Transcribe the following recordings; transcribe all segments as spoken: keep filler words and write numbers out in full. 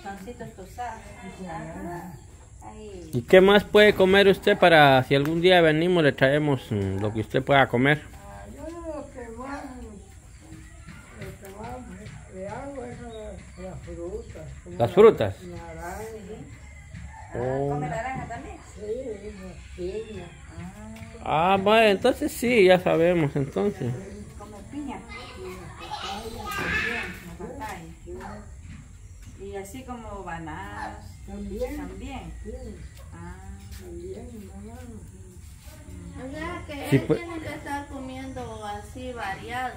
bastoncitos tostados. ¿Y qué más puede comer usted para si algún día venimos le traemos mm, lo que usted pueda comer? Yo lo que más, lo que más le hago es las, las frutas. como ¿Las la frutas? Naranja, Oh. ¿Come naranja también? sí, la piña. Ah, bueno, entonces sí, ya sabemos entonces. Come piña. Y así como bananas. También. También. Sí, Ah. también, banana. O sea que Sí, él pues. tiene que estar comiendo así variado.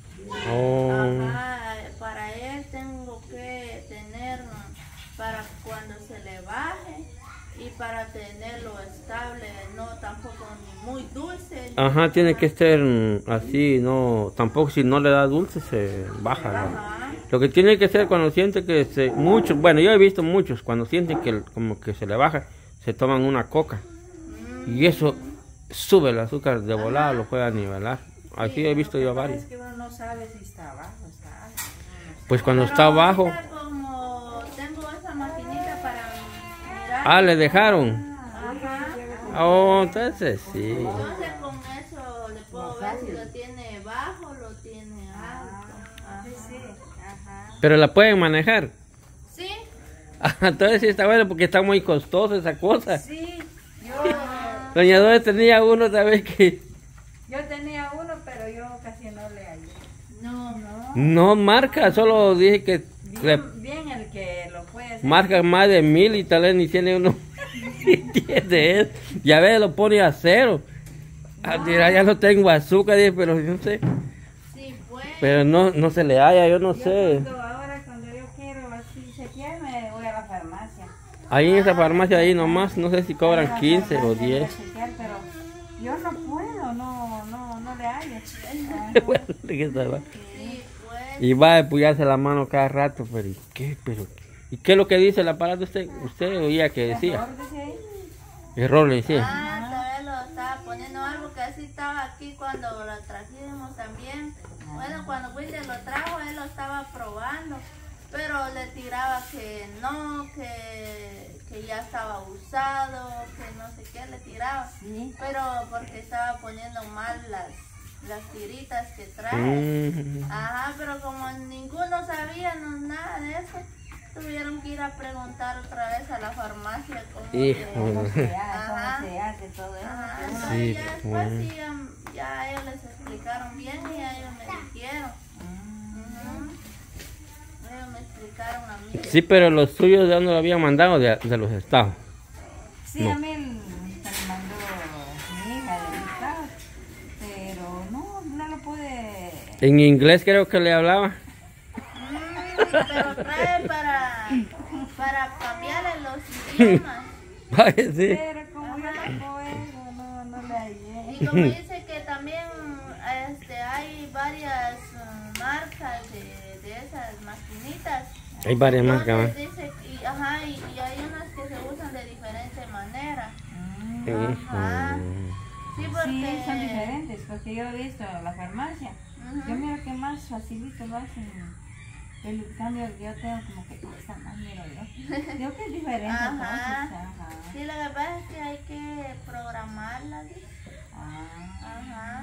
Oh. Ajá, para él tengo que tener para cuando se le baje y para tenerlo estable, no tampoco ni muy dulce. ni- Ajá, tiene que ser mm, así, no, tampoco si no le da dulce se baja. ¿no? Ajá. Lo que tiene que ser cuando siente que se, muchos, bueno, yo he visto muchos, cuando sienten que el- como que se le baja, se toman una coca. Y eso sube el azúcar de volada, lo puede nivelar. Así he visto yo varios. Es que uno no sabe si está abajo, está alto. Pues cuando Pero está abajo, ahorita como tengo esa maquinita para mirar. ah, le dejaron. Ajá. Oh, entonces sí. Entonces con eso le puedo ver si lo tiene bajo, lo tiene alto. Ajá. Sí, sí. Ajá. Pero la pueden manejar. Sí. Ah, entonces sí está bueno porque está muy costosa esa cosa. Sí, yo, Doña Dora tenía uno, ¿sabes qué? yo tenía uno, pero yo casi no le hallé. No, no. No marca, solo dije que le Bien, bien el que lo puede hacer. marca más de mil y tal vez ni tiene uno. Ni tiene eso. Ya ves, lo pone a cero. Ah, dirá, ya no tengo azúcar, dije, pero yo no sé. Sí, pues. Pero no, no se le halla, yo no Yo sé. cuando- ahora cuando yo quiero así chequear, me voy a la farmacia. Ahí en esa farmacia, ahí nomás, no sé si Voy a cobran la quince o farmacia diez. a chequear, pero yo no puedo, no, no, no le hallo. Bueno, que se va. Sí, pues. Y va a apoyarse la mano cada rato, pero ¿y qué? Pero, ¿y qué es lo que dice el aparato usted? Usted oía que decía. Error, dice ahí. Error le decía. Ah, todavía lo estaba poniendo algo que así estaba aquí cuando lo trajimos también. Bueno, cuando William lo trajo, él lo estaba probando, pero le tiraba que no, que, que ya estaba usado, que no sé qué le tiraba. Sí. Pero porque estaba poniendo mal las, las tiritas que trae. Mm. Ajá, pero como ninguno sabía no, nada de eso, tuvieron que ir a preguntar otra vez a la farmacia cómo Hijo se- ¿Cómo de- se hace? Ajá. ¿Cómo se hace todo eso? Ajá, Que uno- no, Sí, y ya después pues. sí, em, ya ellos les explicaron bien y ellos me dijeron. Ujú. Ellos me explicaron a mí. Sí, pero los suyos de dónde lo habían mandado, de, de los estados. Sí, No. a mí el- se me mandó mi hija del estado, pero no, no lo pude. En inglés creo que le hablaba. Mm, pero trae para, para cambiarle los idiomas. Vaya, sí. Pero como yo no puedo, no, no le hallé. Y como dice que también este, hay varias mm, marcas de, de esas maquinitas. Hay varias marcas, Entonces dice, y, ajá, y, y hay unas que se usan de diferente manera. ¿no? Ajá. Sí, porque... Sí, son diferentes, porque yo he visto en la farmacia. Ujú. Yo miro que más facilito lo hacen. El cambio que yo tengo como que cuesta más, miro yo. Digo que es diferente Ajá. entonces. Ajá. Sí, lo que pasa es que hay que programarla. ¿Dice? Ah. Ajá.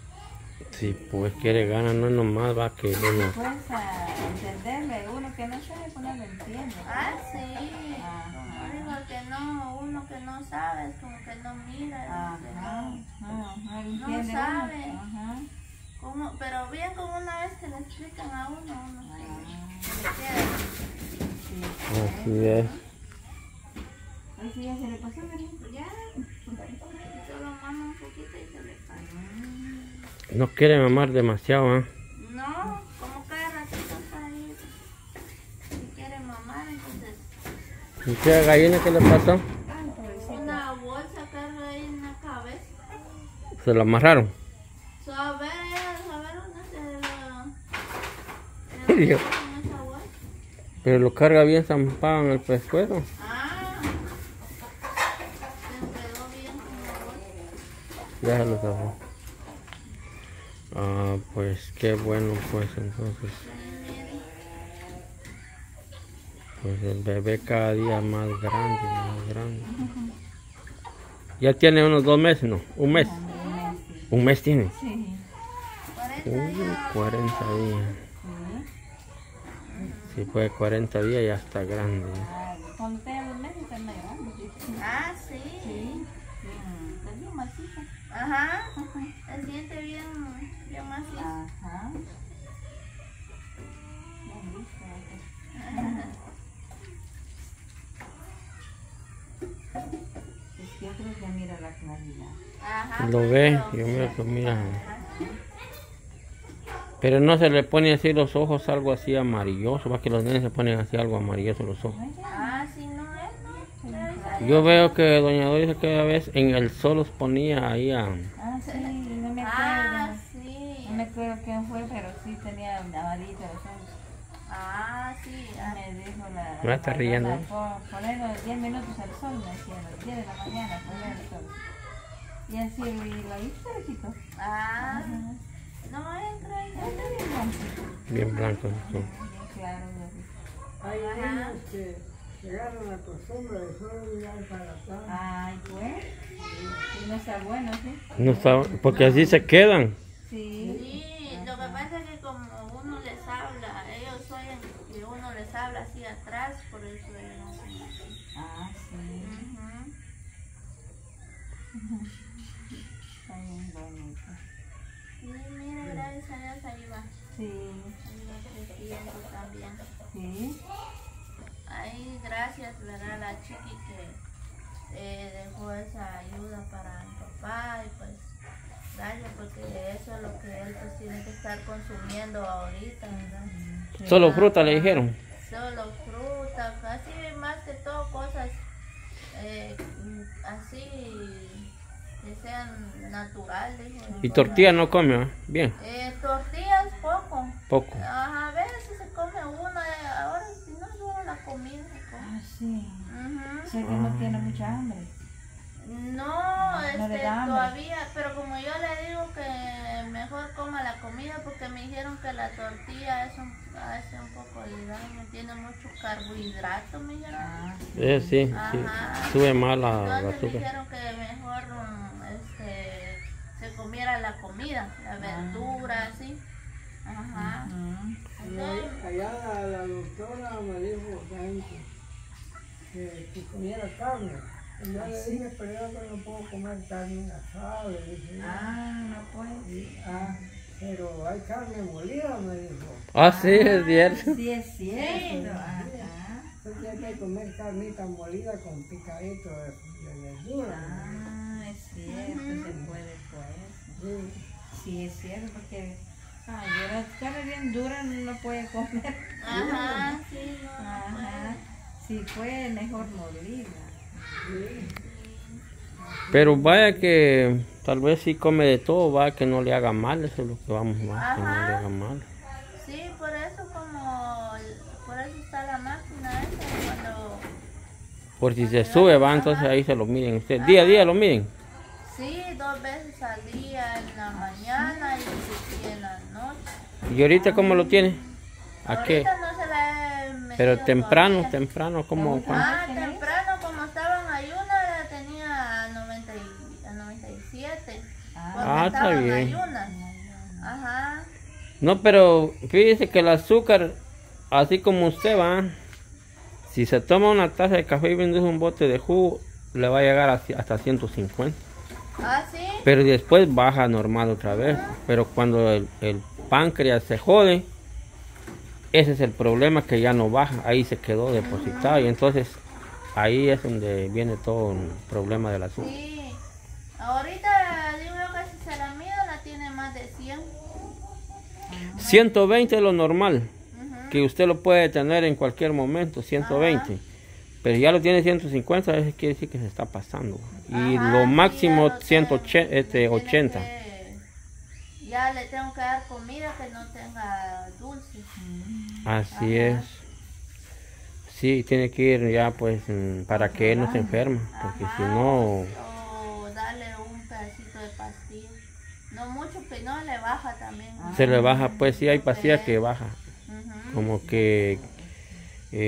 Sí, pues quiere ganar, no es nomás va que uno. Pues a entenderle, uno que no sabe, pues no lo entiende. Ah, sí. Ajá. Digo que no, uno que no sabe, es como que no mira, Ajá. que no, No, no lo No entiende sabe. uno. Ajá. como, pero bien como una vez que le explican a uno, uno se, se queda. Así es. Ay, sí, ya se le pasó, ¿verdad? Ya, solo mama un poquito y se le cae. No quiere mamar demasiado, ¿eh? No, como cada ratito está ahí. Si quiere mamar, entonces ¿Y qué gallina que le pasó? Ay, pobrecito. una bolsa carga ahí en la cabeza. Se lo amarraron. So, a ver, ella, a ver dónde se lo... se lo Dios. puso en esa bolsa. Pero lo carga bien zampado en el pescuezo. Ah, se enredó bien con la bolsa. Déjalo zafar. Ah, pues qué bueno, pues entonces. Pues el bebé cada día más grande, más grande. Ya tiene unos dos meses, ¿no? Un mes. Un mes tiene. Sí. Uy, cuarenta días. Si fue cuarenta días ya está grande. Ay, cuando tenga dos meses está más grande. Sí. Ah, sí. Sí. Está bien maciza. Ajá. Se siente bien, bien macizo. Ajá. Bien listo. Pues yo creo que mira la claridad. Ajá. Lo pues, ve, pero- yo miro que mira. Ajá. Pero no se le pone así los ojos algo así amarilloso, va que los nenes se ponen así algo amarilloso los ojos. Ah, sí, no es. Yo veo que doña Doris aquella vez en el sol los ponía ahí a... Ah, sí, no me Ah, acuerdo. sí. No me acuerdo quién fue, pero sí tenía amarito los ojos. Ah, sí. Ya me dijo la... Me está riendo. Ponerlo diez minutos al sol, me decía, a las diez de la mañana, poner el sol. Y así y lo hice, lo quitó. Ah, no entra ahí. Está bien blanquito. bien blancos. Sí. Bien claro, ya vi. Hay niños que llegaron a la costumbre de solo mirar para atrás. Ay, pues. Y no está bueno, ¿sí? No está, porque así se quedan. Sí. Sí, lo que pasa es que como uno les habla, ellos oyen que uno les habla así atrás, por eso ellos no hacen así. Ah, sí. Ujú. Está bien bonito. Sí, mira, gracias a Dios ahí va. Sí. Ahí va creciendo también. Sí. Ahí gracias, ¿verdad? La chiqui que eh, dejó esa ayuda para mi papá y pues gracias porque eso es lo que él pues tiene que estar consumiendo ahorita, ¿verdad? Solo fruta le dijeron. Solo fruta, casi más que todo cosas eh, así que sean naturales. ¿no? Y tortilla no come, ¿va? Bien, Eh, tortillas poco. poco. Ajá, a veces se come una, eh, ahora si no es una la comida. se come. Ah, sí. Ujú. O sea que no tiene mucha hambre. No, no le este, da hambre. todavía, pero como yo le digo que mejor coma la comida porque me dijeron que la tortilla es un, hace un poco de daño, tiene mucho carbohidrato, me dijeron. Ah, Eh, sí, sí. Ajá. Sube mal la, la Entonces me azúcar. dijeron que mejor um, este, se comiera la comida, la verdura, así. Ajá. ujú. Y ahí- allá la, la doctora me dijo que, que, que comiera carne. Y yo le dije, pero yo que no puedo comer carne asada, le dije. yo. Ah, no puede. Y, ah, pero hay carne molida, me dijo. Ah, sí, es cierto. Sí, es cierto. Ajá. Entonces hay que comer carnita molida con picadito de, de verdura. Ah, es cierto, se puede pues. Sí. Sí, es cierto, porque ay, yo la carne bien dura no puede comer. Ajá, sí, no, no Ajá. puede. Si puede, mejor molida. Pero vaya que tal vez si come de todo, va que no le haga mal, eso es lo que vamos a que no le haga mal. Sí, por eso como, por eso está la máquina esa, cuando, Por si se sube, va, entonces ahí se lo miden ustedes. Día a día lo miden. sí, dos veces al día, en la mañana y, y en la noche. ¿Y ahorita cómo lo tiene? ¿A qué? Ahorita no se la he metido Pero temprano, todavía. temprano, ¿cómo? cuándo? Ah, temprano, como estaba en ayuno, la tenía a noventa y- a noventa y siete. Ah. Porque Ah, está estaba en bien. ayunas. Ajá. No, pero fíjese que el azúcar, así como usted va, si se toma una taza de café y vende un bote de jugo, le va a llegar a- hasta ciento cincuenta. Ah, sí. Pero después baja normal otra vez. Pero cuando el, el páncreas se jode, ese es el problema, que ya no baja. Ahí se quedó depositado y entonces ahí es donde viene todo el problema del azúcar. Sí. Ahorita digo yo que si se la mido la tiene más de cien. ciento veinte es lo normal, Ujú. que usted lo puede tener en cualquier momento, ciento veinte. Pero ya lo tiene ciento cincuenta, eso quiere decir que se está pasando. Y Ajá, lo sí, máximo ya lo ciento tengo. Le tiene ochenta. que- Ya le tengo que dar comida que no tenga dulce. Así Ajá. es. Sí, tiene que ir ya pues mm, para que él no se enferme, porque Ajá, si no, o darle un pedacito de pastilla. No mucho, que no le baja también. se le baja, pues sí hay pastillas que baja. Ujú. Como que eh,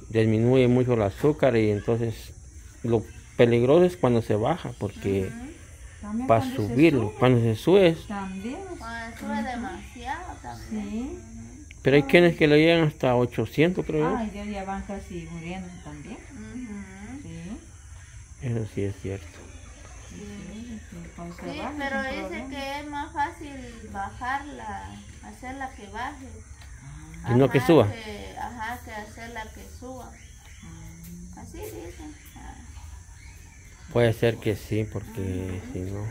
disminuye mucho el azúcar y entonces lo peligroso es cuando se baja, porque También para cuando se subirlo, sube, cuando se sube es- También. Cuando sube demasiado también. Sí. pero hay quienes que le llegan hasta ochocientos, creo yo. Ay, ya, ya van casi muriendo también. Ujú. Sí. Eso sí es cierto. Sí, sí, cuando se Sí, baja es pero un dice problema. que es más fácil bajarla, hacerla que baje. Y no que suba. Que, ajá, que hacerla que suba. Así dicen. Ah. Puede ser que sí, porque si no.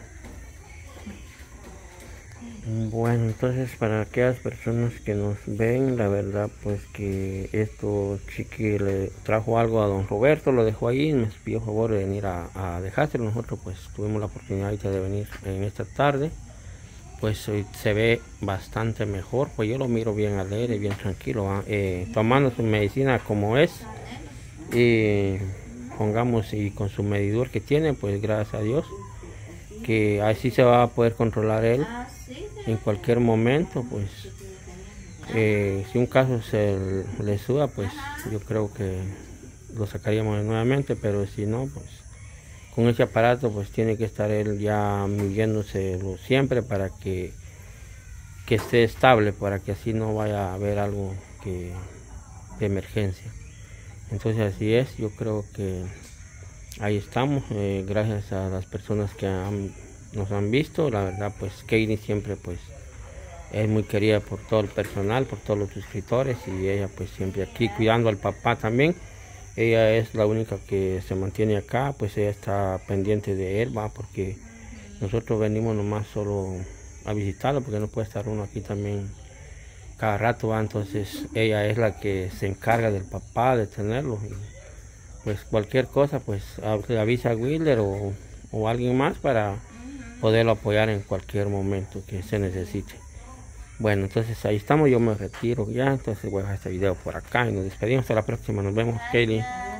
Bueno, entonces para aquellas personas que nos ven, la verdad pues que esto Chiqui le trajo algo a don Roberto, lo dejó ahí, me pidió favor de venir a, a dejárselo. Nosotros pues tuvimos la oportunidad ahorita de venir en esta tarde. Pues hoy se ve bastante mejor, pues yo lo miro bien alegre, bien tranquilo, ¿va? Eh, tomando su medicina como es, y pongamos, y con su medidor que tiene, pues gracias a Dios, que así se va a poder controlar él Ah, sí, sí. en cualquier momento. Pues eh, si un caso se le suba, pues yo creo que lo sacaríamos nuevamente, pero si no, pues con ese aparato pues tiene que estar él ya midiéndose siempre para que, que esté estable, para que así no vaya a haber algo que, de emergencia. Entonces así es, yo creo que ahí estamos, eh, gracias a las personas que han, nos han visto. La verdad pues Katie siempre pues es muy querida por todo el personal, por todos los suscriptores, y ella pues siempre aquí cuidando al papá también. Ella es la única que se mantiene acá, pues ella está pendiente de él, va, porque nosotros venimos nomás solo a visitarlo, porque no puede estar uno aquí también cada rato, va. Entonces ella es la que se encarga del papá, de tenerlo, y pues cualquier cosa pues le avisa a Willer o, o alguien más para poderlo apoyar en cualquier momento que se necesite. Bueno, entonces ahí estamos, yo me retiro ya, entonces voy a dejar este video por acá y nos despedimos. Hasta la próxima, nos vemos, Kaylee.